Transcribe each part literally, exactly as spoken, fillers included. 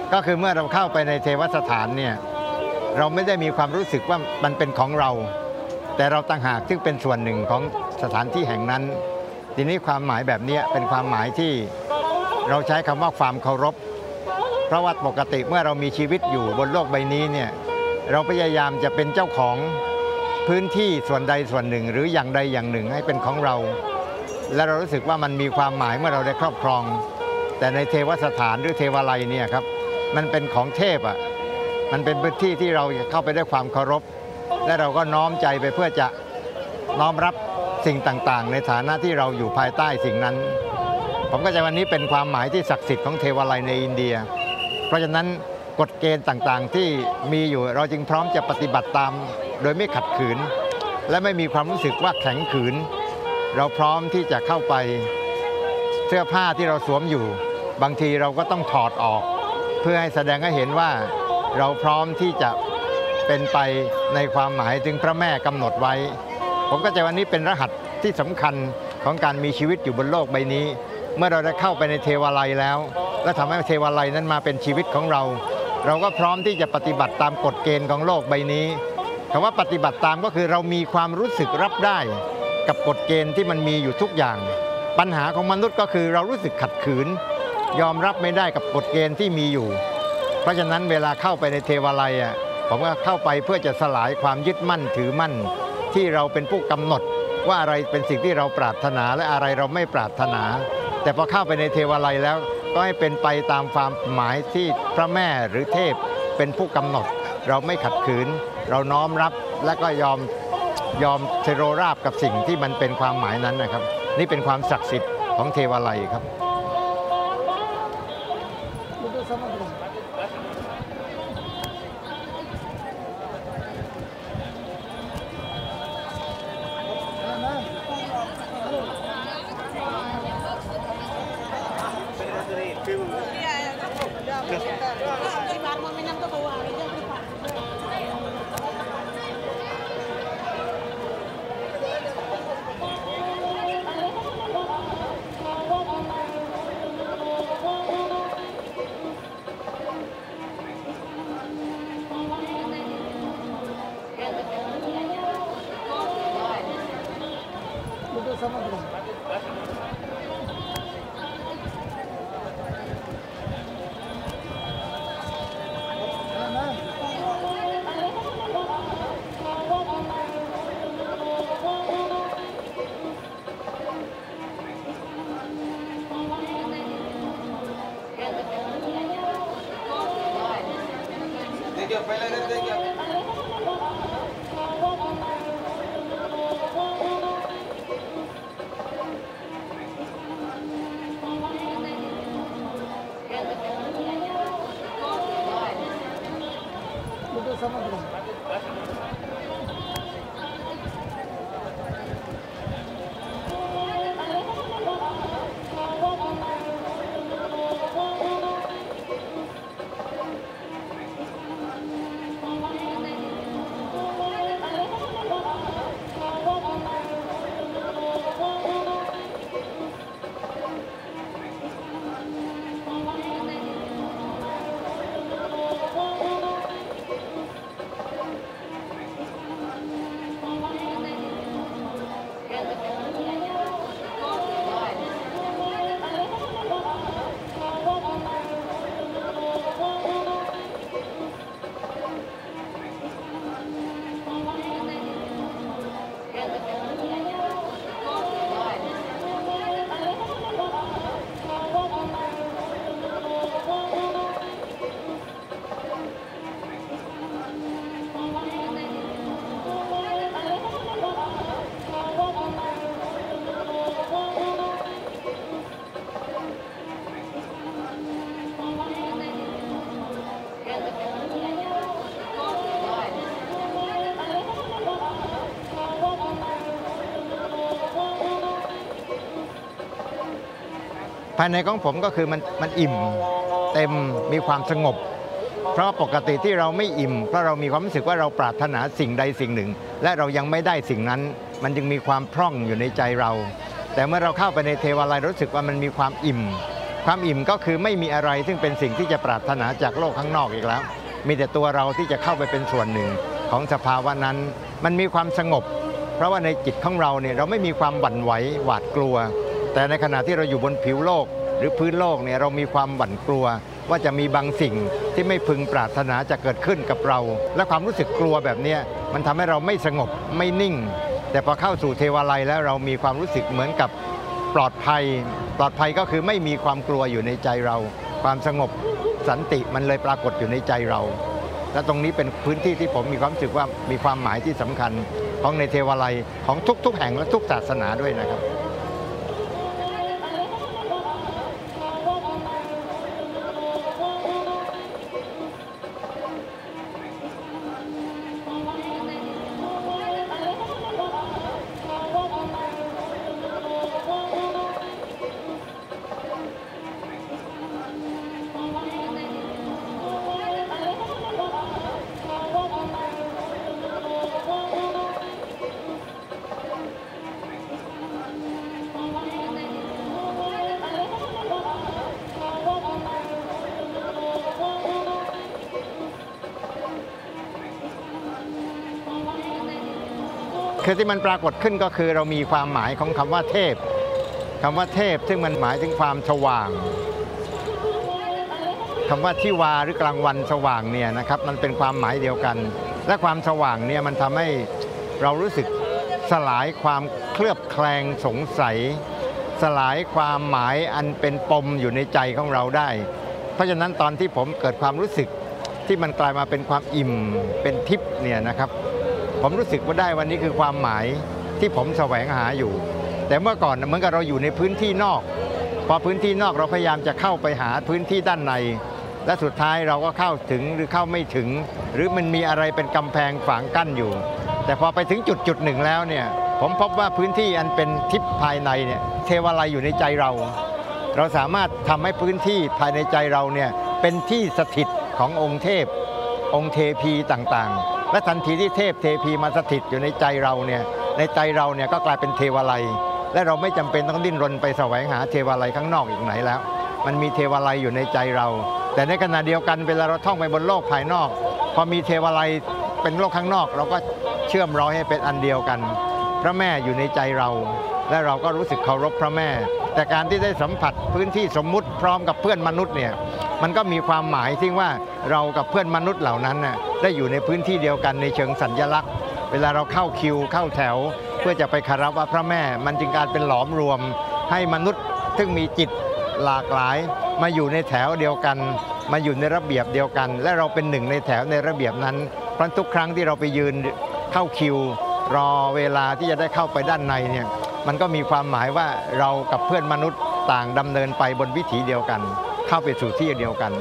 ก็คือเมื่อเราเข้าไปในเทวสถานเนี่ยเราไม่ได้มีความรู้สึกว่ามันเป็นของเราแต่เราต่างหากซึ่งเป็นส่วนหนึ่งของสถานที่แห่งนั้นทีนี้ความหมายแบบนี้เป็นความหมายที่เราใช้คำว่าความเคารพเพราะว่าปกติเมื่อเรามีชีวิตอยู่บนโลกใบนี้เนี่ยเราพยายามจะเป็นเจ้าของพื้นที่ส่วนใดส่วนหนึ่งหรืออย่างใดอย่างหนึ่งให้เป็นของเราและเรารู้สึกว่ามันมีความหมายเมื่อเราได้ครอบครองแต่ในเทวสถานหรือเทวาลัยเนี่ยครับมันเป็นของเทพอ่ะมันเป็นพื้นที่ที่เราเข้าไปด้วยความเคารพและเราก็น้อมใจไปเพื่อจะน้อมรับสิ่งต่างๆในฐานะที่เราอยู่ภายใต้สิ่งนั้นผมก็จะวันนี้เป็นความหมายที่ศักดิ์สิทธิ์ของเทวาลัยในอินเดียเพราะฉะนั้นกฎเกณฑ์ต่างๆที่มีอยู่เราจึงพร้อมจะปฏิบัติตามโดยไม่ขัดขืนและไม่มีความรู้สึกว่าแข็งขืนเราพร้อมที่จะเข้าไปเสื้อผ้าที่เราสวมอยู่บางทีเราก็ต้องถอดออกเพื่อให้แสดงให้เห็นว่าเราพร้อมที่จะเป็นไปในความหมายถึงพระแม่กำหนดไว้ผมก็จะวันนี้เป็นรหัสที่สำคัญของการมีชีวิตอยู่บนโลกใบนี้เมื่อเราได้เข้าไปในเทวาลัยแล้วและทำให้เทวาลัยนั้นมาเป็นชีวิตของเราเราก็พร้อมที่จะปฏิบัติตามกฎเกณฑ์ของโลกใบนี้คำว่าปฏิบัติตามก็คือเรามีความรู้สึกรับได้กับกฎเกณฑ์ที่มันมีอยู่ทุกอย่างปัญหาของมนุษย์ก็คือเรารู้สึกขัดขืนยอมรับไม่ได้กับกฎเกณฑ์ที่มีอยู่เพราะฉะนั้นเวลาเข้าไปในเทวาลัยอ่ะผมก็เข้าไปเพื่อจะสลายความยึดมั่นถือมั่นที่เราเป็นผู้กำหนดว่าอะไรเป็นสิ่งที่เราปรารถนาและอะไรเราไม่ปรารถนาแต่พอเข้าไปในเทวาลัยแล้วก็ให้เป็นไปตามความหมายที่พระแม่หรือเทพเป็นผู้กำหนดเราไม่ขัดขืนเราน้อมรับและก็ยอมยอมเทโรราบกับสิ่งที่มันเป็นความหมายนั้นนะครับนี่เป็นความศักดิ์สิทธิ์ของเทวาลัยครับภายในของผมก็คือมันมันอิ่มเต็มมีความสงบเพราะปกติที่เราไม่อิ่มเพราะเรามีความรู้สึกว่าเราปรารถนาสิ่งใดสิ่งหนึ่งและเรายังไม่ได้สิ่งนั้นมันจึงมีความพร่องอยู่ในใจเราแต่เมื่อเราเข้าไปในเทวาลัยรู้สึกว่ามันมีความอิ่มความอิ่มก็คือไม่มีอะไรซึ่งเป็นสิ่งที่จะปรารถนาจากโลกข้างนอกอีกแล้วมีแต่ตัวเราที่จะเข้าไปเป็นส่วนหนึ่งของสภาวะนั้นมันมีความสงบเพราะว่าในจิตของเราเนี่ยเราไม่มีความหวั่นไหวหวาดกลัวแต่ในขณะที่เราอยู่บนผิวโลกหรือพื้นโลกเนี่ยเรามีความหวั่นกลัวว่าจะมีบางสิ่งที่ไม่พึงปรารถนาจะเกิดขึ้นกับเราและความรู้สึกกลัวแบบนี้มันทำให้เราไม่สงบไม่นิ่งแต่พอเข้าสู่เทวาลัยแล้วเรามีความรู้สึกเหมือนกับปลอดภัยปลอดภัยก็คือไม่มีความกลัวอยู่ในใจเราความสงบสันติมันเลยปรากฏอยู่ในใจเราและตรงนี้เป็นพื้นที่ที่ผมมีความรู้สึกว่ามีความหมายที่สำคัญของในเทวาลัยของทุกๆแห่งและทุกศาสนาด้วยนะครับคือที่มันปรากฏขึ้นก็คือเรามีความหมายของคำว่าเทพคำว่าเทพซึ่งมันหมายถึงความสว่างคำว่าทิวาหรือกลางวันสว่างเนี่ยนะครับมันเป็นความหมายเดียวกันและความสว่างเนี่ยมันทำให้เรารู้สึกสลายความเคลือบแคลงสงสัยสลายความหมายอันเป็นปมอยู่ในใจของเราได้เพราะฉะนั้นตอนที่ผมเกิดความรู้สึกที่มันกลายมาเป็นความอิ่มเป็นทิพย์เนี่ยนะครับผมรู้สึกว่าได้วันนี้คือความหมายที่ผมแสวงหาอยู่แต่เมื่อก่อนเหมือนกับเราอยู่ในพื้นที่นอกพอพื้นที่นอกเราพยายามจะเข้าไปหาพื้นที่ด้านในและสุดท้ายเราก็เข้าถึงหรือเข้าไม่ถึงหรือมันมีอะไรเป็นกำแพงขวางกั้นอยู่แต่พอไปถึงจุดจุดหนึ่งแล้วเนี่ยผมพบว่าพื้นที่อันเป็นทิพย์ภายในเนี่ยเทวาลัยอยู่ในใจเราเราสามารถทำให้พื้นที่ภายในใจเราเนี่ยเป็นที่สถิตขององค์เทพองค์เทพีต่างๆและทันทีที่เทพเทพีมาสถิตอยู่ในใจเราเนี่ยในใจเราเนี่ยก็กลายเป็นเทวาลัยและเราไม่จำเป็นต้องดิ้นรนไปแสวงหาเทวาลัยข้างนอกอีกไหนแล้วมันมีเทวาลัยอยู่ในใจเราแต่ในขณะเดียวกันเวลาเราท่องไปบนโลกภายนอกพอมีเทวาลัยเป็นโลกข้างนอกเราก็เชื่อมร้อยให้เป็นอันเดียวกันพระแม่อยู่ในใจเราและเราก็รู้สึกเคารพพระแม่แต่การที่ได้สัมผัสพื้นที่สมมุติพร้อมกับเพื่อนมนุษย์เนี่ยมันก็มีความหมายที่ว่าเรากับเพื่อนมนุษย์เหล่านั้นน่ะได้อยู่ในพื้นที่เดียวกันในเชิงสัญลักษณ์เวลาเราเข้าคิวเข้าแถวเพื่อจะไปคารวะพระแม่มันจึงการเป็นหลอมรวมให้มนุษย์ซึ่งมีจิตหลากหลายมาอยู่ในแถวเดียวกันมาอยู่ในระเบียบเดียวกันและเราเป็นหนึ่งในแถวในระเบียบนั้นเพราะทุกครั้งที่เราไปยืนเข้าคิวรอเวลาที่จะได้เข้าไปด้านในเนี่ยมันก็มีความหมายว่าเรากับเพื่อนมนุษย์ต่างดำเนินไปบนวิถีเดียวกันเข้าไปสู่ที่เดียวกัน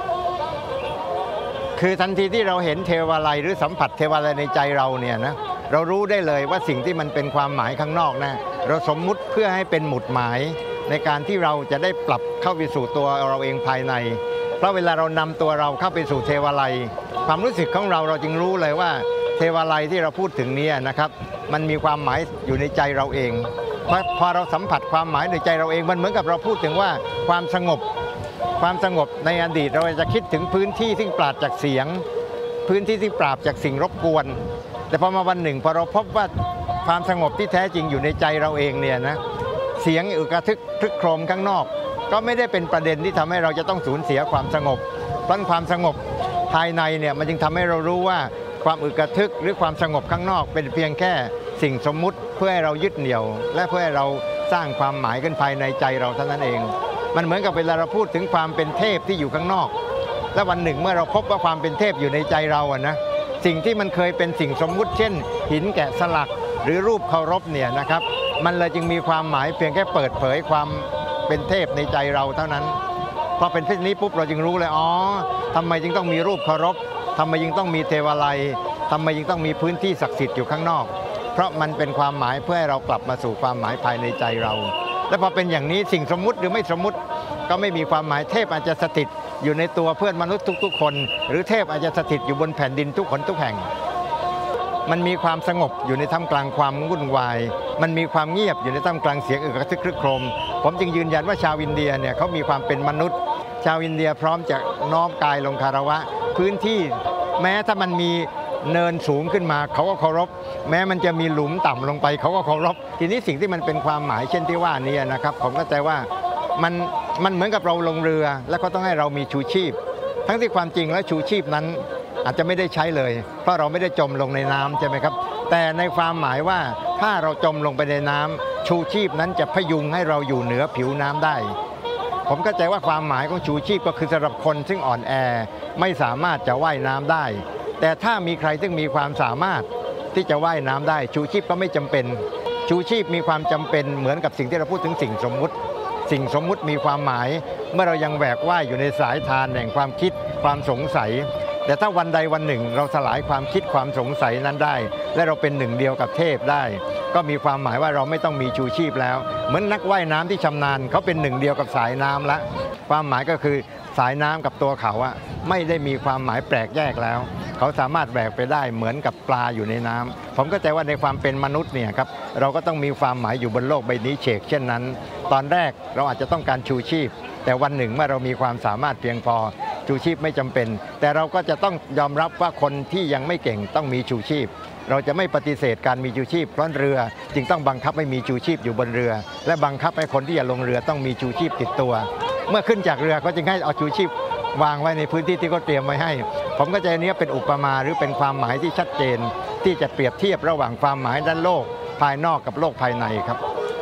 คือทันทีที่เราเห็นเทวาลัยหรือสัมผัสเทวาลัยในใจเราเนี่ยนะเรารู้ได้เลยว่าสิ่งที่มันเป็นความหมายข้างนอกนะเราสมมุติเพื่อให้เป็นหมุดหมายในการที่เราจะได้ปรับเข้าไปสู่ตัวเราเองภายในเพราะเวลาเรานำตัวเราเข้าไปสู่เทวาลัยความรู้สึกของเราเราจึงรู้เลยว่าเทวาลัยที่เราพูดถึงนี้นะครับมันมีความหมายอยู่ในใจเราเองพอพอเราสัมผัสความหมายในใจเราเองมันเหมือนกับเราพูดถึงว่าความสงบความสงบในอดีตเราจะคิดถึงพื้นที่ที่ปราศจากเสียงพื้นที่ที่ปราบจากสิ่งรบกวนแต่พอมาวันหนึ่งพอเราพบว่าความสงบที่แท้จริงอยู่ในใจเราเองเนี่ยนะเสียงอึกระทึกครึกโครมข้างนอกก็ไม่ได้เป็นประเด็นที่ทำให้เราจะต้องสูญเสียความสงบเพราะความสงบภายในเนี่ยมันจึงทำให้เรารู้ว่าความอึกระทึกหรือความสงบข้างนอกเป็นเพียงแค่สิ่งสมมุติเพื่อให้เรายึดเหนี่ยวและเพื่อให้เราสร้างความหมายขึ้นภายในใจเราเท่านั้นเองมันเหมือนกับเวลาเราพูดถึงความเป็นเทพที่อยู่ข้างนอกและวันหนึ่งเมื่อเราพบว่าความเป็นเทพอยู่ในใจเราอะนะสิ่งที่มันเคยเป็นสิ่งสมมุติเช่นหินแกะสลักหรือรูปเคารพเนี่ยนะครับมันเลยจึงมีความหมายเพียงแค่เปิดเผยความเป็นเทพในใจเราเท่านั้นพอเป็นเช่นนี้ปุ๊บเราจึงรู้เลยอ๋อทำไมจึงต้องมีรูปเคารพทำไมจึงต้องมีเทวาลัยทำไมจึงต้องมีพื้นที่ศักดิ์สิทธิ์อยู่ข้างนอกเพราะมันเป็นความหมายเพื่อให้เรากลับมาสู่ความหมายภายในใจเราและพอเป็นอย่างนี้สิ่งสมมุติหรือไม่สมมุติก็ไม่มีความหมายเทพอาจจะสถิตอยู่ในตัวเพื่อนมนุษย์ทุกๆคนหรือเทพอาจจะสถิตอยู่บนแผ่นดินทุกคนทุกแห่งมันมีความสงบอยู่ในท่ามกลางความวุ่นวายมันมีความเงียบอยู่ในท่ามกลางเสียงอึกกระทึกครึกโครมผมจึงยืนยันว่าชาวอินเดียเนี่ยเขามีความเป็นมนุษย์ ชาวอินเดียพร้อมจะน้อมกายลงคารวะพื้นที่แม้ถ้ามันมีเนินสูงขึ้นมาเขาก็เคารพแม้มันจะมีหลุมต่ำลงไปเขาก็เคารพทีนี้สิ่งที่มันเป็นความหมายเช่นที่ว่านี้นะครับผมเข้าใจว่ามันมันเหมือนกับเราลงเรือแล้วก็ต้องให้เรามีชูชีพทั้งที่ความจริงแล้วชูชีพนั้นอาจจะไม่ได้ใช้เลยเพราะเราไม่ได้จมลงในน้ำใช่ไหมครับแต่ในความหมายว่าถ้าเราจมลงไปในน้ำชูชีพนั้นจะพยุงให้เราอยู่เหนือผิวน้ำได้ผมเข้าใจว่าความหมายของชูชีพก็คือสำหรับคนซึ่งอ่อนแอไม่สามารถจะว่ายน้ำได้แต่ถ้ามีใครซึ่งมีความสามารถที่จะว่ายน้ำได้ชูชีพก็ไม่จำเป็นชูชีพมีความจำเป็นเหมือนกับสิ่งที่เราพูดถึงสิ่งสมมุติสิ่งสมมุติมีความหมายเมื่อเรายังแหวกว่ายอยู่ในสายทานแห่งความคิดความสงสัยแต่ถ้าวันใดวันหนึ่งเราสลายความคิดความสงสัยนั้นได้และเราเป็นหนึ่งเดียวกับเทพได้ก็มีความหมายว่าเราไม่ต้องมีชูชีพแล้วเหมือนนักว่ายน้ำที่ชำนาญเขาเป็นหนึ่งเดียวกับสายน้ำละความหมายก็คือสายน้ำกับตัวเขาอะไม่ได้มีความหมายแปลกแยกแล้วเขาสามารถแหวกไปได้เหมือนกับปลาอยู่ในน้ำผมก็ใจว่าในความเป็นมนุษย์เนี่ยครับเราก็ต้องมีความหมายอยู่บนโลกใบนี้เฉกเช่นนั้นตอนแรกเราอาจจะต้องการชูชีพแต่วันหนึ่งเมื่อเรามีความสามารถเพียงพอชูชีพไม่จำเป็นแต่เราก็จะต้องยอมรับว่าคนที่ยังไม่เก่งต้องมีชูชีพเราจะไม่ปฏิเสธการมีชูชีพเพราะเรือจึงต้องบังคับให้มีชูชีพอยู่บนเรือและบังคับให้คนที่จะลงเรือต้องมีชูชีพติดตัวเมื่อขึ้นจากเรือก็จึงให้เอาชูชีพวางไว้ในพื้นที่ที่เขาเตรียมไว้ให้ผมก็จะนี้เป็นอุปมาหรือเป็นความหมายที่ชัดเจนที่จะเปรียบเทียบระหว่างความหมายด้านโลกภายนอกกับโลกภายในครับ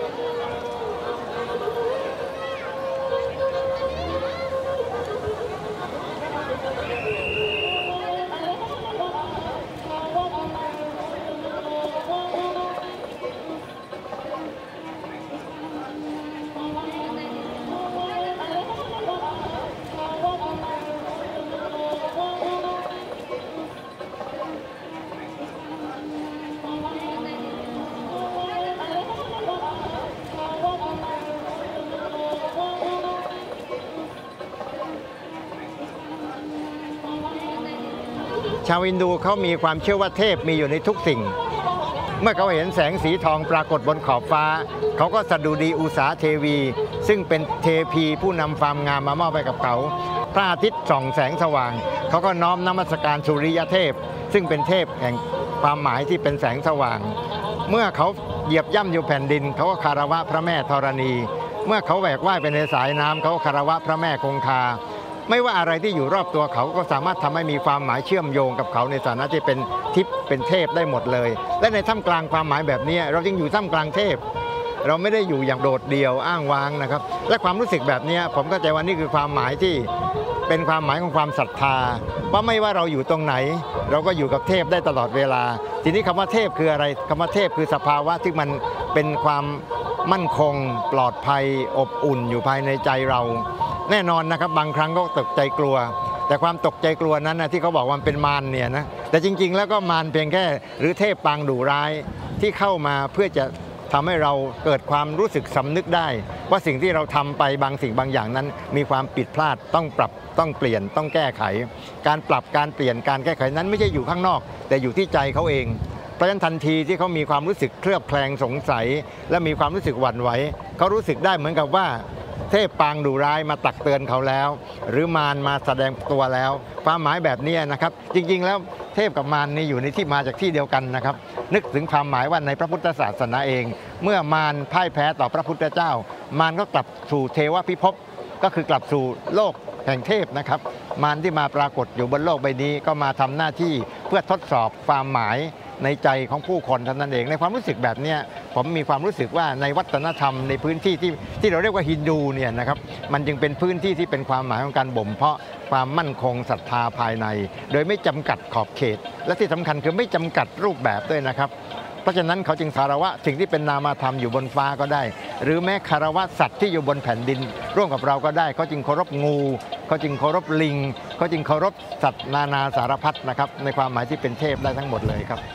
ชาวอินดูเขามีความเชื่อว่าเทพมีอยู่ในทุกสิ่งเมื่อเขาเห็นแสงสีทองปรากฏบนขอบฟ้าเขาก็สดุดีอุษาเทวีซึ่งเป็นเทพีผู้นำความงามมามอบให้กับเขาพระอาทิตย์ส่องแสงสว่างเขาก็น้อมนมัสการสุริยเทพซึ่งเป็นเทพแห่งความหมายที่เป็นแสงสว่างเมื่อเขาเหยียบย่ำอยู่แผ่นดินเขาก็คารวะพระแม่ธรณีเมื่อเขาแหวกว่ายไปในสายน้ำเขาก็คารวะพระแม่คงคาไม่ว่าอะไรที่อยู่รอบตัวเขาก็สามารถทำให้มีความหมายเชื่อมโยงกับเขาในฐานะที่เป็นทิพย์เป็นเทพได้หมดเลยและในท่ามกลางความหมายแบบนี้เราจึงอยู่ท่ามกลางเทพเราไม่ได้อยู่อย่างโดดเดี่ยวอ้างว้างนะครับและความรู้สึกแบบนี้ผมก็ใจว่านี่คือความหมายที่เป็นความหมายของความศรัทธาว่าไม่ว่าเราอยู่ตรงไหนเราก็อยู่กับเทพได้ตลอดเวลาทีนี้คำว่าเทพคืออะไรคำว่าเทพคือสภาวะที่มันเป็นความมั่นคงปลอดภัยอบอุ่นอยู่ภายในใจเราแน่นอนนะครับบางครั้งก็ตกใจกลัวแต่ความตกใจกลัวนั้นนะที่เขาบอกว่าเป็นมารเนี่ยนะแต่จริงๆแล้วก็มารเพียงแค่หรือเทพปางดุร้ายที่เข้ามาเพื่อจะทำให้เราเกิดความรู้สึกสำนึกได้ว่าสิ่งที่เราทำไปบางสิ่งบางอย่างนั้นมีความผิดพลาดต้องปรับต้องเปลี่ยนต้องแก้ไขการปรับการเปลี่ยนการแก้ไขนั้นไม่ใช่อยู่ข้างนอกแต่อยู่ที่ใจเขาเองเพราะฉะนั้นทันทีที่เขามีความรู้สึกเคลือบแคลงสงสัยและมีความรู้สึกหวั่นไหวเขารู้สึกได้เหมือนกับว่าเทพปางดุร้ายมาตักเตือนเขาแล้วหรือมารมาแสดงตัวแล้วความหมายแบบนี้นะครับจริงๆแล้วเทพกับมารนี่อยู่ในที่มาจากที่เดียวกันนะครับนึกถึงความหมายว่าในพระพุทธศาสนาเองเมื่อมารพ่ายแพ้ต่อพระพุทธเจ้ามารก็กลับสู่เทวพิภพก็คือกลับสู่โลกแห่งเทพนะครับมารที่มาปรากฏอยู่บนโลกใบนี้ก็มาทำหน้าที่เพื่อทดสอบความหมายในใจของผู้คนเท่านั้นเองในความรู้สึกแบบนี้ผมมีความรู้สึกว่าในวัฒนธรรมในพื้นที่ที่ที่เราเรียกว่าฮินดูเนี่ยนะครับมันจึงเป็นพื้นที่ที่เป็นความหมายของการบ่มเพาะความมั่นคงศรัทธาภายในโดยไม่จำกัดขอบเขตและที่สำคัญคือไม่จำกัดรูปแบบด้วยนะครับเพราะฉะนั้นเขาจึงคารวะสิ่งที่เป็นนามธรรมอยู่บนฟ้าก็ได้หรือแม้คารวะสัตว์ที่อยู่บนแผ่นดินร่วมกับเราก็ได้เขาจึงเคารพงูเขาจึงเคารพลิงเขาจึงเคารพสัตว์นานาสารพัดนะครับในความหมายที่เป็นเทพได้ทั้งหมดเลยครับ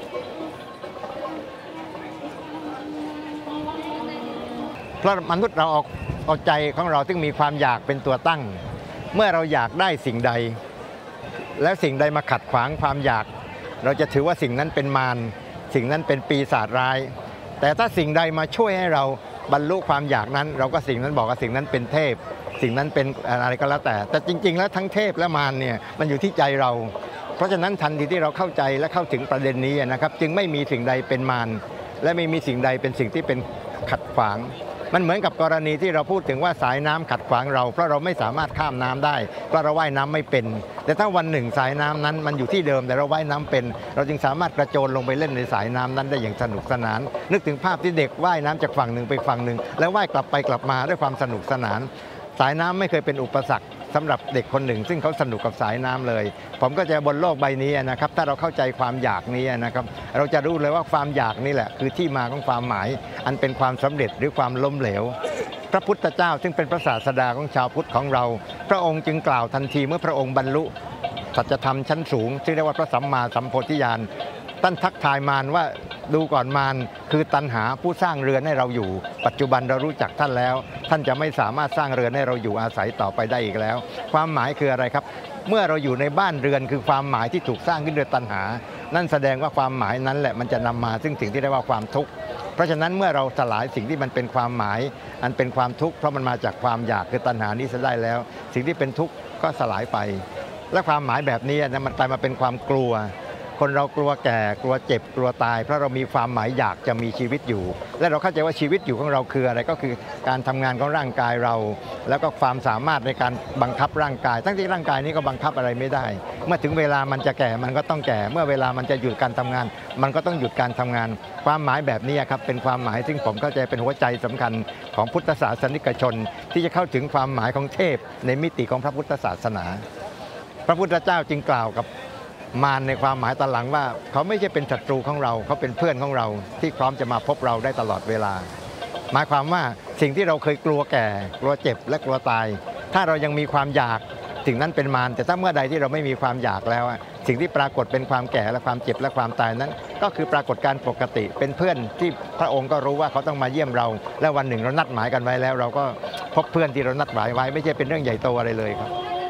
เพราะมนุษย์เราออกเอาใจของเราซึ่งมีความอยากเป็นตัวตั้งเมื่อเราอยากได้สิ่งใดแล้วสิ่งใดมาขัดขวางความอยากเราจะถือว่าสิ่งนั้นเป็นมารสิ่งนั้นเป็นปีศาจร้ายแต่ถ้าสิ่งใดมาช่วยให้เราบรรลุความอยากนั้นเราก็สิ่งนั้นบอกว่าสิ่งนั้นเป็นเทพสิ่งนั้นเป็นอะไรก็แล้วแต่แต่จริงๆแล้วทั้งเทพและมารเนี่ยมันอยู่ที่ใจเราเพราะฉะนั้นทันทีที่เราเข้าใจและเข้าถึงประเด็นนี้นะครับจึงไม่มีสิ่งใดเป็นมารและไม่มีสิ่งใดเป็นสิ่งที่เป็นขัดขวางมันเหมือนกับกรณีที่เราพูดถึงว่าสายน้ำขัดขวางเราเพราะเราไม่สามารถข้ามน้ำได้เพราะเราว่ายน้ำไม่เป็นแต่ถ้าวันหนึ่งสายน้ำนั้นมันอยู่ที่เดิมแต่เราว่ายน้ำเป็นเราจึงสามารถกระโจนลงไปเล่นในสายน้ำนั้นได้อย่างสนุกสนานนึกถึงภาพที่เด็กว่ายน้ำจากฝั่งหนึ่งไปฝั่งหนึ่งแล้วว่ายกลับไปกลับมาด้วยความสนุกสนานสายน้ำไม่เคยเป็นอุปสรรคสำหรับเด็กคนหนึ่งซึ่งเขาสนุกกับสายน้ำเลยผมก็จะบนโลกใบนี้นะครับถ้าเราเข้าใจความอยากนี้นะครับเราจะรู้เลยว่าความอยากนี่แหละคือที่มาของความหมายอันเป็นความสำเร็จหรือความล้มเหลวพระพุทธเจ้าซึ่งเป็นพระศาสดาของชาวพุทธของเราพระองค์จึงกล่าวทันทีเมื่อพระองค์บรรลุสัจธรรมชั้นสูงซึ่งเรียกว่าพระสัมมาสัมโพธิญาณท่านทักทายมารว่าดูก่อนมารคือตัณหาผู้สร้างเรือนให้เราอยู่ปัจจุบันเรารู้จักท่านแล้วท่านจะไม่สามารถสร้างเรือนให้เราอยู่อาศัยต่อไปได้อีกแล้วความหมายคืออะไรครับเมื่อเราอยู่ในบ้านเรือนคือความหมายที่ถูกสร้างขึ้นด้วยตัณหานั่นแสดงว่าความหมายนั้นแหละมันจะนำมาซึ่งสิ่งที่เรียกว่าความทุกข์เพราะฉะนั้นเมื่อเราสลายสิ่งที่มันเป็นความหมายอันเป็นความทุกข์เพราะมันมาจากความอยากคือตัณหานี้ซะได้แล้วสิ่งที่เป็นทุกข์ก็สลายไปและความหมายแบบนี้นะมันกลายมาเป็นความกลัวคนเรากลัวแก่กลัวเจ็บกลัวตายเพราะเรามีความหมายอยากจะมีชีวิตอยู่และเราเข้าใจว่าชีวิตอยู่ของเราคืออะไรก็คือการทำงานของร่างกายเราแล้วก็ความสามารถในการบังคับร่างกายทั้งที่ร่างกายนี้ก็บังคับอะไรไม่ได้เมื่อถึงเวลามันจะแก่มันก็ต้องแก่เมื่อเวลามันจะหยุดการทำงานมันก็ต้องหยุดการทำงานความหมายแบบนี้ครับเป็นความหมายซึ่งผมเข้าใจเป็นหัวใจสำคัญของพุทธศาสนิกชนที่จะเข้าถึงความหมายของเทพในมิติของพระพุทธศาสนาพระพุทธเจ้าจึงกล่าวกับมารในความหมายตอนหลังว่าเขาไม่ใช่เป็นศัตรูของเราเขาเป็นเพื่อนของเราที่พร้อมจะมาพบเราได้ตลอดเวลาหมายความว่าสิ่งที่เราเคยกลัวแก่กลัวเจ็บและกลัวตายถ้าเรายังมีความอยากสิ่งนั้นเป็นมารแต่ถ้าเมื่อใดที่เราไม่มีความอยากแล้วสิ่งที่ปรากฏเป็นความแก่และความเจ็บและความตายนั้นก็คือปรากฏการณ์ปกติเป็นเพื่อนที่พระองค์ก็รู้ว่าเขาต้องมาเยี่ยมเราและวันหนึ่งเรานัดหมายกันไว้แล้วเราก็พบเพื่อนที่เรานัดหมายไว้ไม่ใช่เป็นเรื่องใหญ่โตอะไรเลยครับ